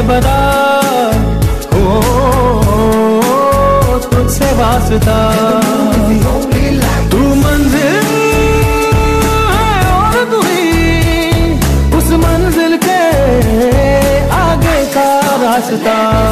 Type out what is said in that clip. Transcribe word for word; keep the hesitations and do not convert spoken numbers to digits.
बता, हो तुझसे वास्ता। तू मंजिल है और तू ही उस मंजिल के आगे का रास्ता।